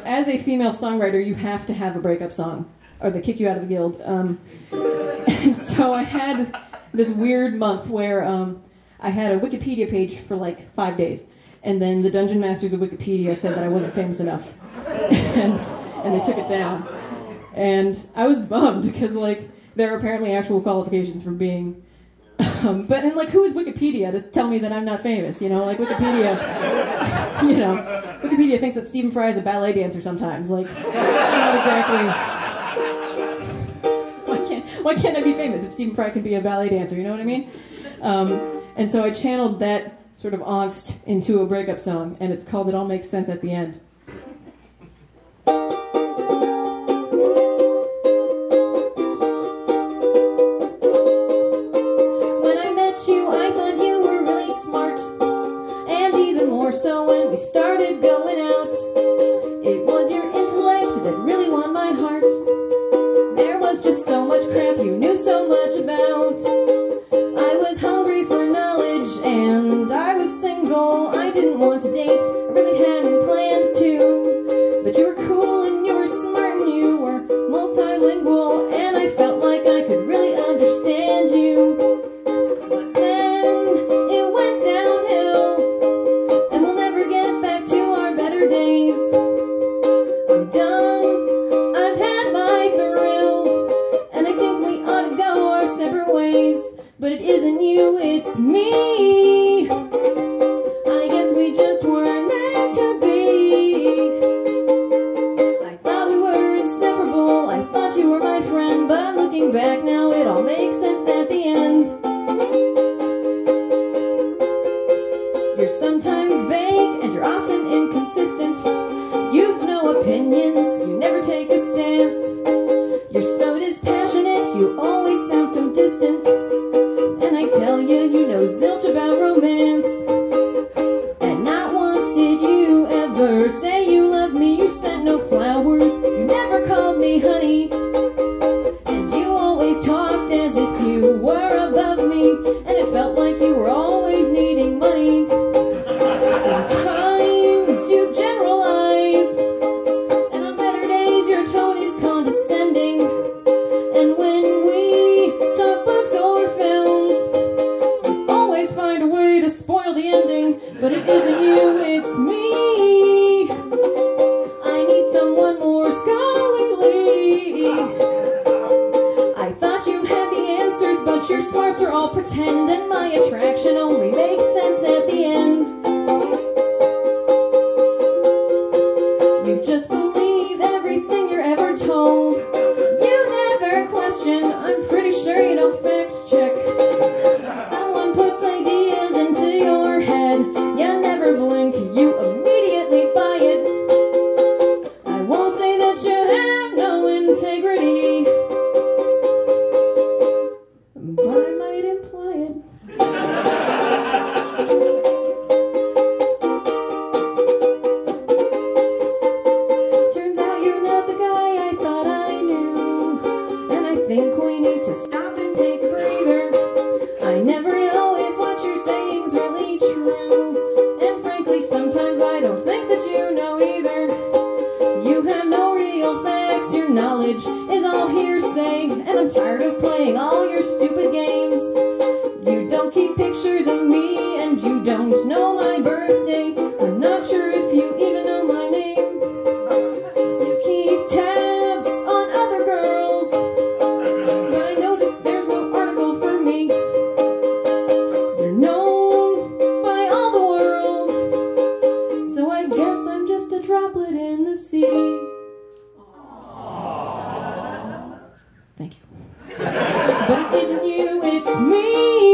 as a female songwriter, you have to have a breakup song, or they kick you out of the guild. And so I had this weird month where I had a Wikipedia page for like 5 days, and then the Dungeon Masters of Wikipedia said that I wasn't famous enough, and they took it down. And I was bummed, because like there are apparently actual qualifications for being... but and like, who is Wikipedia to tell me that I'm not famous? You know, like Wikipedia, you know, Wikipedia thinks that Stephen Fry is a ballet dancer sometimes. Like, it's not exactly. Why can't I be famous if Stephen Fry can be a ballet dancer? You know what I mean? And so I channeled that sort of angst into a breakup song, and it's called "It All Makes Sense at the End." So when we started going out, it was your intellect that really won my heart. There was just so much crap you knew so much about. I was hungry for knowledge and I was single. I didn't want to date, I really hadn't planned to. But you were cool and you were smart and you were multilingual, and I felt like I could really understand you. But then it went downhill, days. I'm done, I've had my thrill, and I think we ought to go our separate ways. But it isn't you, it's me. I guess we just weren't meant to be. I thought we were inseparable, I thought you were my friend, but looking back now it all makes sense at the end. You're sometimes vague and you're often inconsistent. You've no opinions, you never take a stance. You're so dispassionate, you always sound so distant. And I tell you, you know zilch about romance. And not once did you ever say you loved me. You sent no flowers, you never called me honey. And you always talked as if you were above me, and it felt like you were always needing money. Sometimes you generalize, and on better days your tone is condescending. And when we talk books or films, you always find a way to spoil the ending. But it isn't you, it's me. I need someone more scholarly. I thought you had the answers, but your smarts are all pretend, and my attraction only makes sense at the end. You just believe everything you're ever told. You never question, I'm pretty sure you don't fact check. When someone puts ideas into your head, you never blink, you immediately buy it. I won't say that you have no integrity, but I might imply it. Turns out you're not the guy I thought I knew, and I think we need to stop and take a breather. I never know if what you're saying's really true, and frankly sometimes I don't think that you know either. You have no real facts, your knowledge is all hearsay, and I'm tired of playing all your stupid games. You don't keep pictures of me, and you don't know my birthday. I'm not sure if you even know my name. You keep tabs on other girls, but I noticed there's no article for me. You're known by all the world, so I guess I'm just a droplet in the sea. Thank you. But it isn't you, it's me.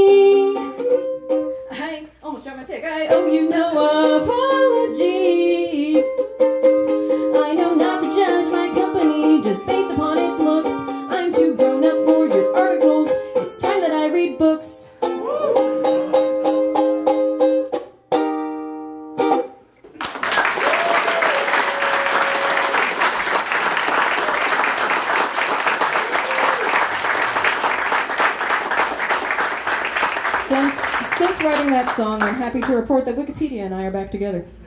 I almost dropped my pick. I owe you no apology. I know not to judge my company just based upon its looks. I'm too grown up for your articles. It's time that I read books. Since writing that song, I'm happy to report that Wikipedia and I are back together.